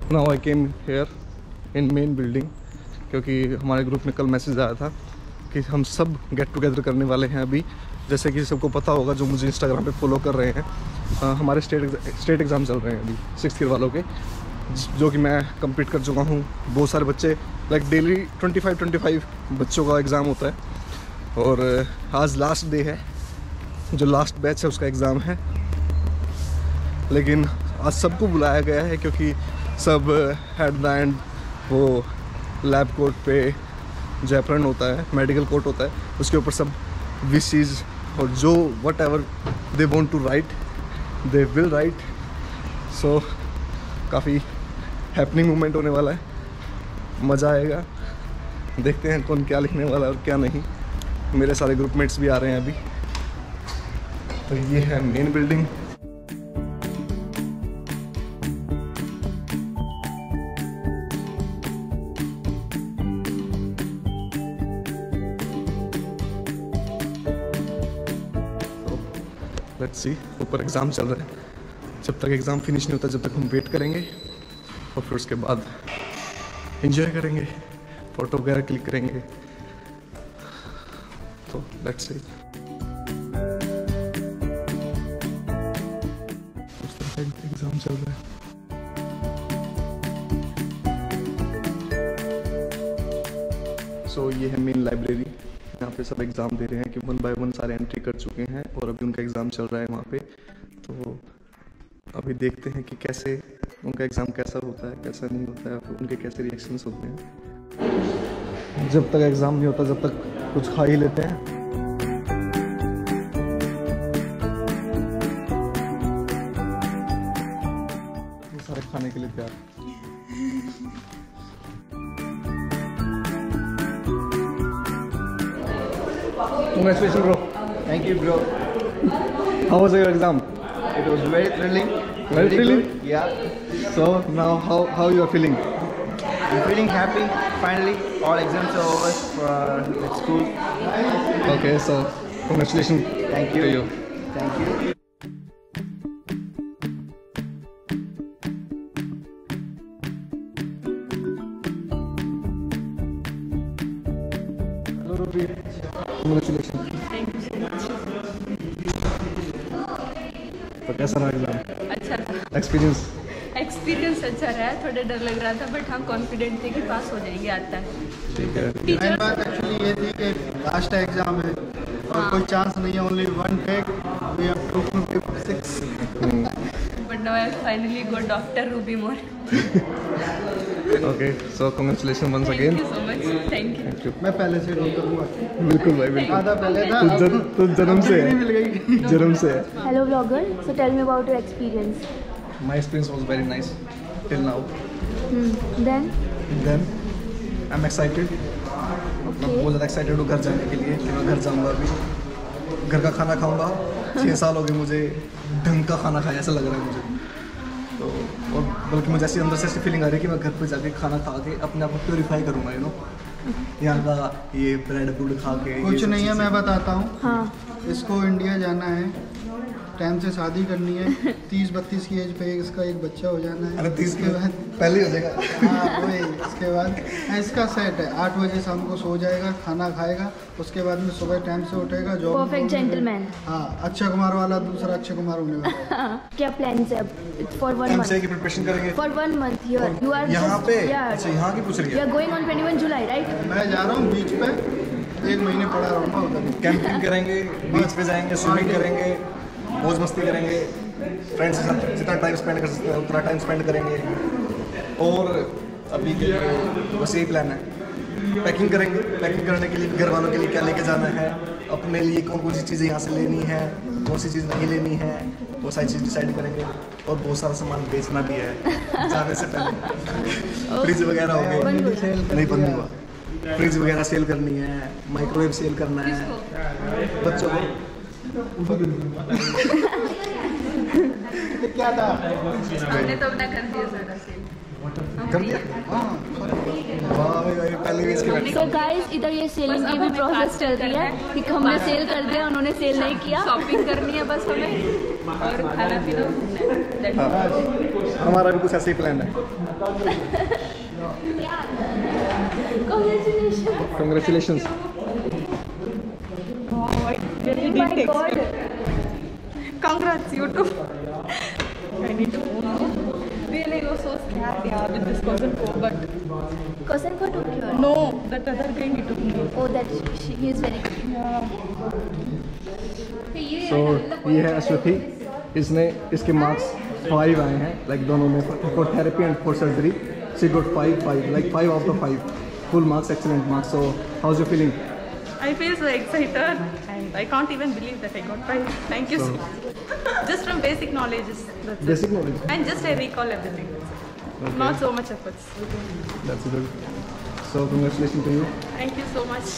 Now I came here in main building, क्योंकि हमारे group में कल मैसेज आया था कि हम सब गेट टुगेदर करने वाले हैं अभी। जैसे कि सबको पता होगा जो मुझे इंस्टाग्राम पे फॉलो कर रहे हैं, हमारे स्टेट एग्ज़ाम चल रहे हैं अभी 6th ईयर वालों के, जो कि मैं कंप्लीट कर चुका हूँ। बहुत सारे बच्चे लाइक डेली 25 बच्चों का एग्ज़ाम होता है और आज लास्ट डे है, जो लास्ट बैच है उसका एग्ज़ाम है। लेकिन आज सबको बुलाया गया है क्योंकि सब एट द एंड वो लैब कोट पे जो एप्रन होता है, मेडिकल कोट होता है, उसके ऊपर सब विशेज़ और जो whatever they want to write they will write. So काफ़ी हैपनिंग मोमेंट होने वाला है, मज़ा आएगा। देखते हैं कौन क्या लिखने वाला है और क्या नहीं। मेरे सारे ग्रुपमेट्स भी आ रहे हैं अभी। तो ये है मेन बिल्डिंग। लेट्स सी, ऊपर एग्ज़ाम चल रहा है। जब तक एग्ज़ाम फिनिश नहीं होता जब तक हम वेट करेंगे और फिर उसके बाद एंजॉय करेंगे, फ़ोटो वगैरह क्लिक करेंगे। तो लेट्स सी। उस तरह एग्ज़ाम चल रहा है। सो ये है मेन लाइब्रेरी। यहाँ पे सब एग्ज़ाम दे रहे हैं कि 1 बाय 1 सारे एंट्री कर चुके हैं और अभी उनका एग्ज़ाम चल रहा है वहाँ पे। तो अभी देखते हैं कि कैसे उनका एग्ज़ाम कैसा होता है, कैसा नहीं होता है, उनके कैसे रिएक्शंस होते हैं। जब तक एग्ज़ाम नहीं होता जब तक कुछ खा ही लेते हैं। ये सारे खाने के लिए तैयार। Congratulations, bro. Thank you, bro. How was your exam? It was very thrilling. Very thrilling? Good. Yeah. So now how you are feeling? I'm feeling happy. Finally, all exams are over for at school. Okay, so congratulations. Thank you. To you. Thank you. Hello, Ruby. Congratulations. Thank you so much. तो कैसा रहा exam? अच्छा था, experience अच्छा रहा। थोड़ा डर लग रहा था बट हम कॉन्फिडेंट थे कि पास हो जाएंगे आज तक। ठीक है। मेन बात एक्चुअली ये थी कि लास्ट एग्जाम है और कोई चांस नहीं है, only one take, we have to paper 6। But now I finally got doctor Ruby more. Okay, so congratulation once thank again. You so much. Thank you. मैं पहले से रोल करूँगा, बिल्कुल भाई, बिल्कुल। आधा पहले था, तो जन्म से है, मिल गई। जन्म से है। Hello vlogger, so tell me about your experience. My experience was very nice till now. Then? Then I'm excited. मैं बहुत ज़्यादा एक्साइटेड हूँ घर जाने के लिए कि मैं घर जाऊँगा अभी, घर का खाना खाऊँगा। 6 साल हो गए मुझे ढंग का खाना खाया, ऐसा लग रहा है मुझे। तो और बल्कि मुझे ऐसी अंदर से ऐसी फीलिंग आ रही है कि मैं घर पे जाके खाना खा के अपने आप को प्योरीफाई करूँगा, यू नो। यहाँ का ये ब्रेड ब्रूड खा के कुछ नहीं है, मैं बताता हूँ। हाँ। इसको इंडिया जाना है, टाइम से शादी करनी है, 30-32 की एज पे इसका एक बच्चा हो जाना है। अरे 30 के बाद पहले हो जाएगा। हाँ वही, इसके बाद इसका सेट है, 8 बजे शाम को सो जाएगा, खाना खाएगा, उसके बाद में सुबह टाइम से उठेगा, जॉब। Perfect gentleman. हाँ, अक्षय कुमार वाला दूसरा अक्षय कुमार होने वाला है। क्या plans है अब? For 1 month. एमसीए की प्रिपरेशन करेंगे For 1 month here. You are यहाँ just- पे। Yeah. अच्छा, यहाँ की पूछ रही You है। are going on 21 July, right? मैं जा रहा हूँ बीच पे, 1 महीने पड़ा रहूँगा उधर। कैंपिंग करेंगे, बीच पे जाएंगे, स्विमिंग करेंगे, मौज मस्ती करेंगे, फ्रेंड्स के साथ जितना टाइम स्पेंड कर सकते हैं उतना टाइम स्पेंड करेंगे। और अभी के लिए बस यही प्लान है। पैकिंग करेंगे, पैकिंग करने के लिए घर वालों के लिए क्या लेके जाना है, अपने लिए कौन कौन सी चीज़ें यहाँ से लेनी है, कौन सी चीज़ नहीं लेनी है, वो सारी चीज़ डिसाइड करेंगे। और बहुत सारा सामान बेचना भी है जाने से पहले। फ्रिज वगैरह हो गए, नहीं बंद हुआ, फ्रिज वगैरह सेल करनी है, माइक्रोवेव सेल करना है बच्चों को। क्या था? हमने तो अपना कर दिया सारा सेल। कर दिया? वाह भाई भाई, पहले भी इसके So guys, इधर ये सेलिंग की भी प्रोसेस चल रही है कि हमने सेल कर दिया, उन्होंने सेल नहीं किया। शॉपिंग करनी है बस हमें और खाना पीना घूमना है। हमारा भी कुछ ऐसे ही प्लान है। Congratulations. Oh, I really didn't expect. Congrats, you too. I need to go now. Really, I was so scared, yeah, with this cousin co, but Cousin को took you? no, that other guy he took me. Oh, that he is very good. Yeah. So ये है अश्वथी, इसने इसके marks 5 आए हैं, like दोनों में for therapy and for surgery. She got 5, like 5 out of 5. Full marks, excellent marks. So how's your feeling? I feel so excited and I can't even believe that I got 5. Thank you so much. Just from basic knowledge, that's Basic it. knowledge. And just I recall everything. Okay. Not so much efforts. That's good. So congratulations to you. Thank you so much.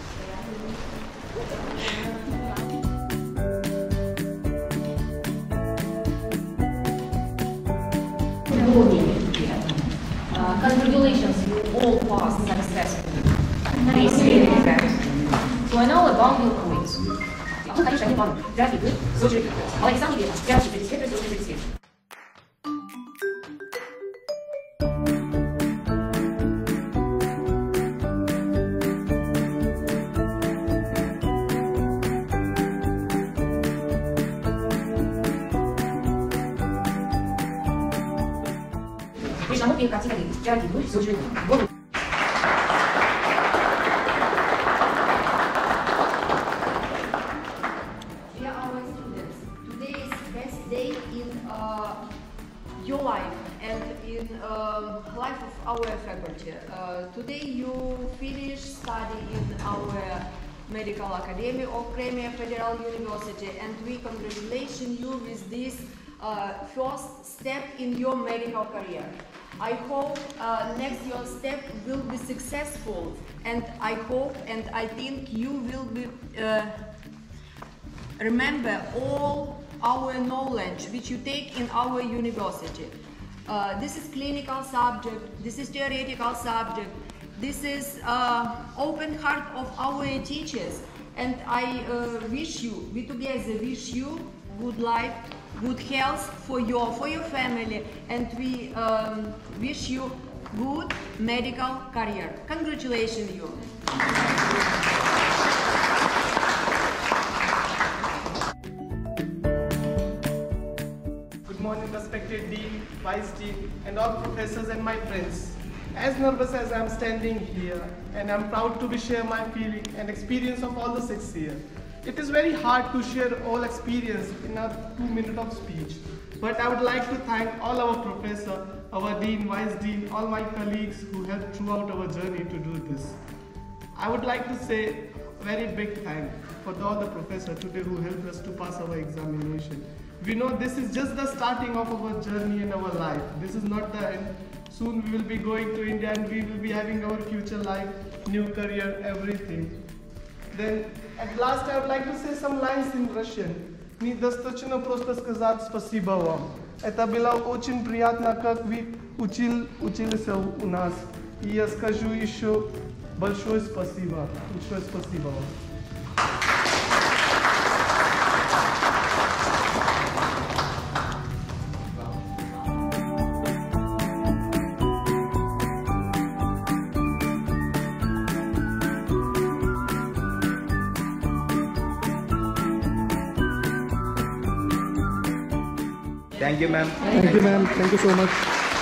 Congratulations, you all passed successfully. This really exams. So I know about your colleagues. Ну, конечно, они вам графики, слушали, Александр Ильич, графики, пересветы. Причем мы картинки, графики, слушали. Your life and in life of our faculty. Today you finish study in our Medical Academy of Crimea Federal University, and we congratulate you with this first step in your medical career. I hope next your step will be successful, and I hope and I think you will be remember all our knowledge which you take in our university. This is clinical subject, this is theoretical subject, this is open heart of our teachers, and I wish you, we together wish you good life, good health for your family, and we wish you good medical career. Congratulations you. Good morning, respected Dean, Vice Dean, and all professors and my friends. As nervous as I am standing here, and I am proud to share my feeling and experience of all the 6 years. It is very hard to share all experience in a 2 minutes of speech. But I would like to thank all our professors, our Dean, Vice Dean, all my colleagues who helped throughout our journey to do this. I would like to say a very big thank for all the professors today who helped us to pass our examination. We know this is just the starting of our journey in our life. This is not the end. Soon we will be going to India and we will be having our future life, new career, everything. Then at last I would like to say some lines in Russian. Недостаточно просто сказать спасибо вам. Это было очень приятно, как вы учились у нас. И я скажу еще большое спасибо. Большое спасибо вам. Thank you, ma'am. Thank you, ma'am. Thank you so much.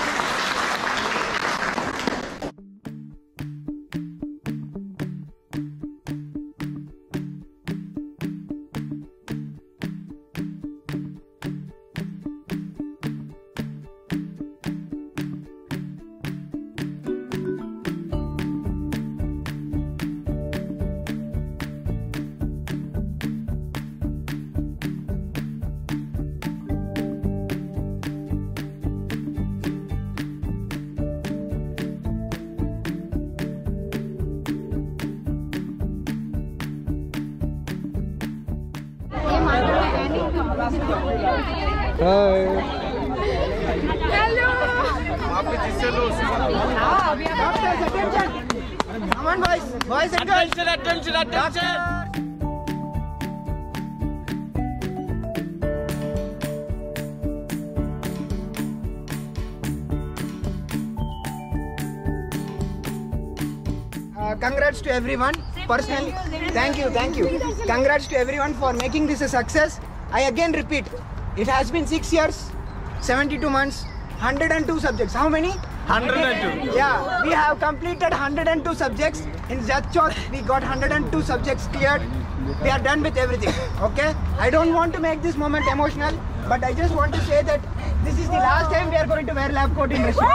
Hi. Come on, boys. Boys and girls. Attention. congrats to everyone. Personally, thank you. Congrats to everyone for making this a success. I again repeat, it has been 6 years, 72 months, 102 subjects. How many? 102. Yeah, we have completed 102 subjects. In Jatchot, we got 102 subjects cleared. We are done with everything. Okay? I don't want to make this moment emotional, but I just want to say that this is the last time we are going to wear lab coat in Russia.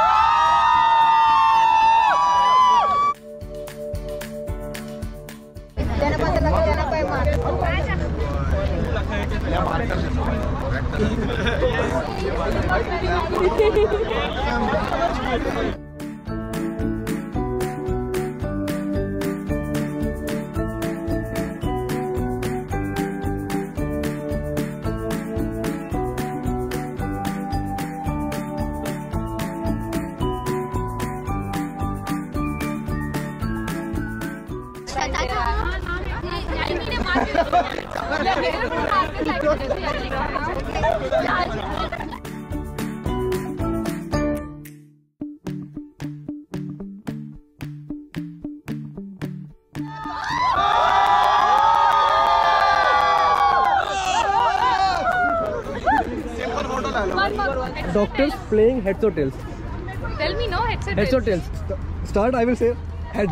Doctors playing heads or tails? Tell me, no, heads or Heads or tails? Start, I will say head.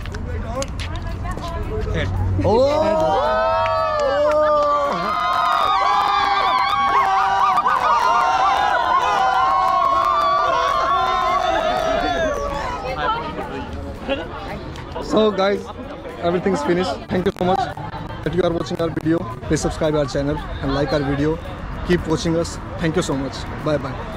Head. So guys, everything is finished. Thank you so much that you are watching our video. Please subscribe our channel and like our video. Keep watching us. Thank you so much. Bye bye.